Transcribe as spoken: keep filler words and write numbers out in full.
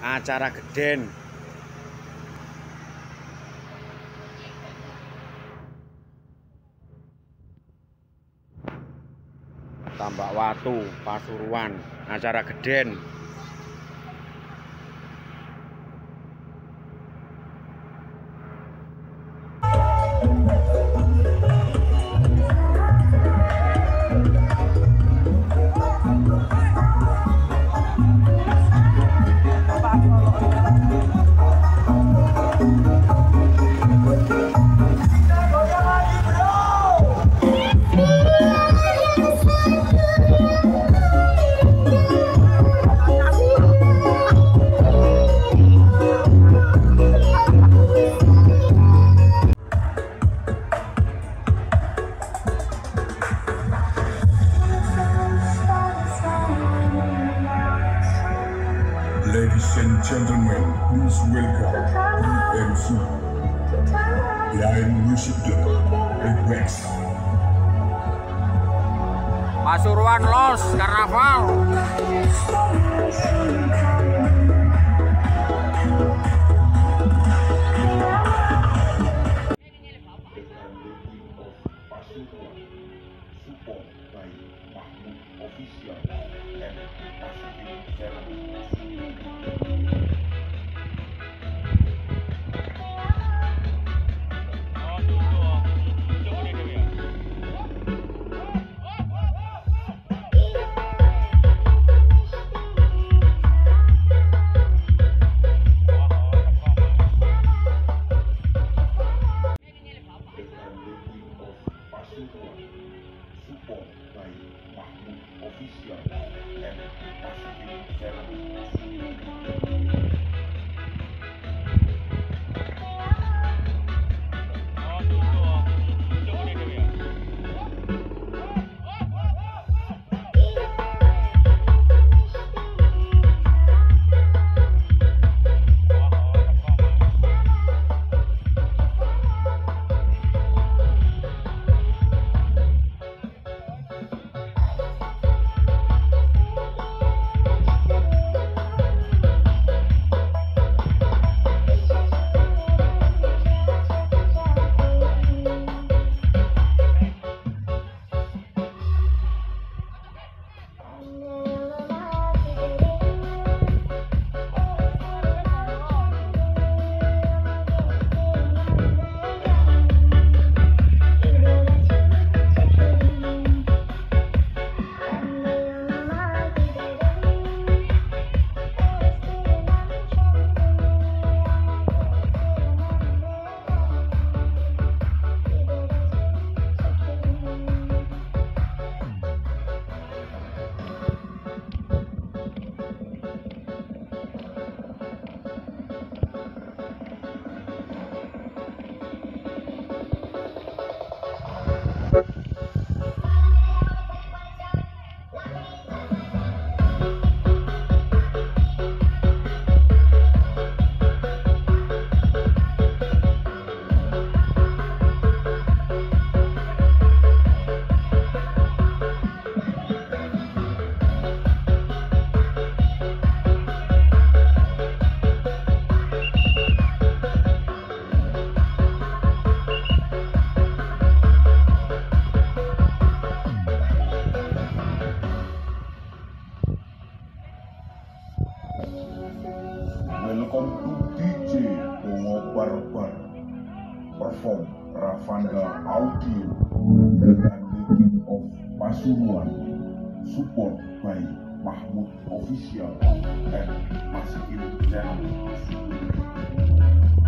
acara geden. Tambak Watu, Pasuruan, acara geden. Ladies and gentlemen, please welcome M C Live Music Request. Pasuruan Los Karnaval. Support by Mahmud Official and Pacific Channel. Support by Mahmud Official and Pacific Channel. Welcome to D J Bongo Barbar perform Ravanda Audio dengan Legend of Pasuruan. Support by Mahmud Official and Pacific Channel.